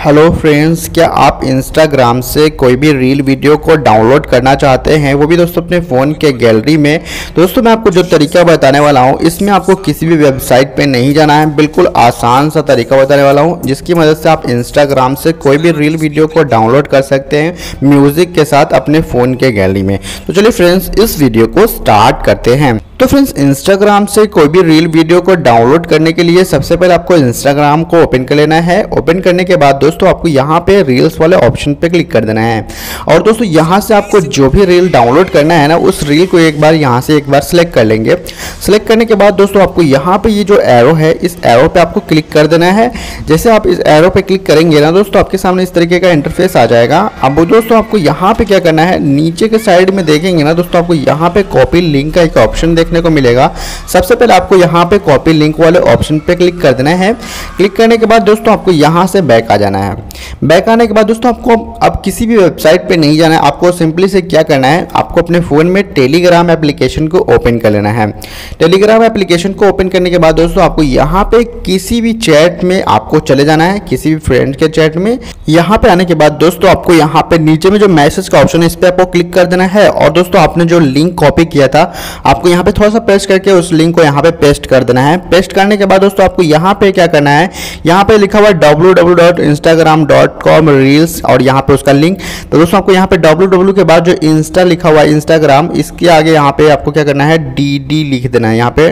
Hello friends, क्या आप Instagram से कोई भी रील वीडियो को डाउनलोड करना चाहते हैं, वो भी दोस्तों अपने फ़ोन के गैलरी में। दोस्तों मैं आपको जो तरीका बताने वाला हूँ, इसमें आपको किसी भी वेबसाइट पे नहीं जाना है। बिल्कुल आसान सा तरीका बताने वाला हूँ, जिसकी मदद से आप इंस्टाग्राम से कोई भी रील वीडियो को डाउनलोड कर सकते हैं म्यूज़िक के साथ अपने फ़ोन के गैलरी में। तो चलिए फ्रेंड्स, इस वीडियो को स्टार्ट करते हैं। तो फ्रेंड्स, इंस्टाग्राम से कोई भी रील वीडियो को डाउनलोड करने के लिए सबसे पहले आपको इंस्टाग्राम को ओपन कर लेना है। ओपन करने के बाद दोस्तों आपको यहाँ पे रील्स वाले ऑप्शन पे क्लिक कर देना है। और दोस्तों यहाँ से आपको जो भी रील डाउनलोड करना है ना, उस रील को एक बार सेलेक्ट कर लेंगे। सेलेक्ट करने के बाद दोस्तों आपको यहाँ पे ये जो एरो है, इस एरो पे आपको क्लिक कर देना है। जैसे आप इस एरो पे क्लिक करेंगे ना दोस्तों, आपके सामने इस तरीके का इंटरफेस आ जाएगा। अब दोस्तों आपको यहाँ पे क्या करना है, नीचे के साइड में देखेंगे ना दोस्तों, आपको यहाँ पे कॉपी लिंक का एक ऑप्शन देखने को मिलेगा। सबसे पहले आपको यहाँ पे कॉपी लिंक वाले ऑप्शन पे क्लिक कर देना है। क्लिक करने के बाद दोस्तों आपको यहाँ से बैक आ जाना है। बैक आने के बाद दोस्तों आपको अब किसी भी वेबसाइट पे नहीं जाना है। आपको सिंपली से क्या करना है, आपको अपने फ़ोन में टेलीग्राम एप्लीकेशन को ओपन कर लेना है। टेलीग्राम एप्लीकेशन को ओपन करने के बाद दोस्तों आपको यहाँ पे किसी भी चैट में आपको चले जाना है, किसी भी फ्रेंड के चैट में। यहाँ पे आने के बाद दोस्तों आपको यहाँ पे नीचे में जो मैसेज का ऑप्शन है, इस पर आपको क्लिक कर देना है। और दोस्तों आपने जो लिंक कॉपी किया था, आपको यहाँ पे थोड़ा सा पेस्ट करके उस लिंक को यहाँ पे पेस्ट कर देना है। पेस्ट करने के बाद दोस्तों आपको यहाँ पे क्या करना है, यहाँ पे लिखा हुआ है www.instagram.com रील्स और यहाँ पे उसका लिंक। तो दोस्तों आपको यहाँ पे www के बाद जो इंस्टा लिखा हुआ है, इंस्टाग्राम, इसके आगे यहाँ पे आपको क्या करना है, dd लिख देना है। यहाँ पे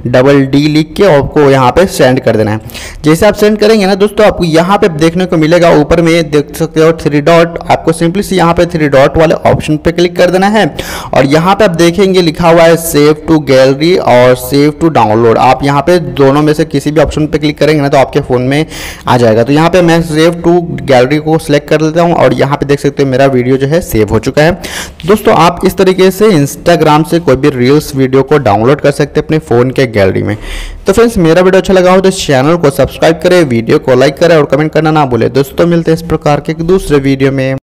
D लिख के आपको यहाँ पे सेंड कर देना है। जैसे आप सेंड करेंगे ना दोस्तों, आपको यहाँ पे देखने को मिलेगा, ऊपर में देख सकते हो 3 डॉट। आपको सिंपली से यहाँ पे 3 डॉट वाले ऑप्शन पे क्लिक कर देना है। और यहाँ पे आप देखेंगे लिखा हुआ है सेव टू गैलरी और सेव टू डाउनलोड। आप यहाँ पे दोनों में से किसी भी ऑप्शन पे क्लिक करेंगे ना, तो आपके फ़ोन में आ जाएगा। तो यहाँ पे मैं सेव टू गैलरी को सिलेक्ट कर लेता हूँ और यहाँ पे देख सकते हो मेरा वीडियो जो है सेव हो चुका है। दोस्तों आप इस तरीके से इंस्टाग्राम से कोई भी रील्स वीडियो को डाउनलोड कर सकते हैं अपने फ़ोन के गैलरी में। तो फ्रेंड्स, मेरा वीडियो अच्छा लगा हो तो चैनल को सब्सक्राइब करें, वीडियो को लाइक करें और कमेंट करना ना भूलें। दोस्तों मिलते हैं इस प्रकार के एक दूसरे वीडियो में।